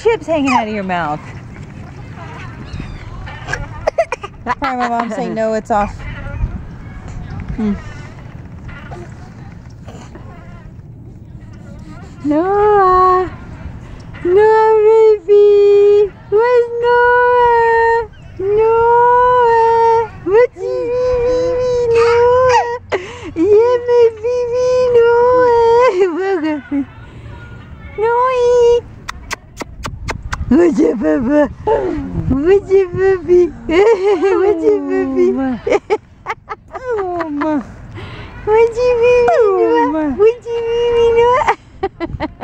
chips hanging out of your mouth. That's probably my mom saying no, it's off. Noah! Noah, baby! Where's Noah? Noah! What's your baby? Noah! Yeah, my baby, Noah! Noah! What's up, Papa? What's up, puppy? What's up, puppy? What's your baby, Noah? What's your baby, Noah?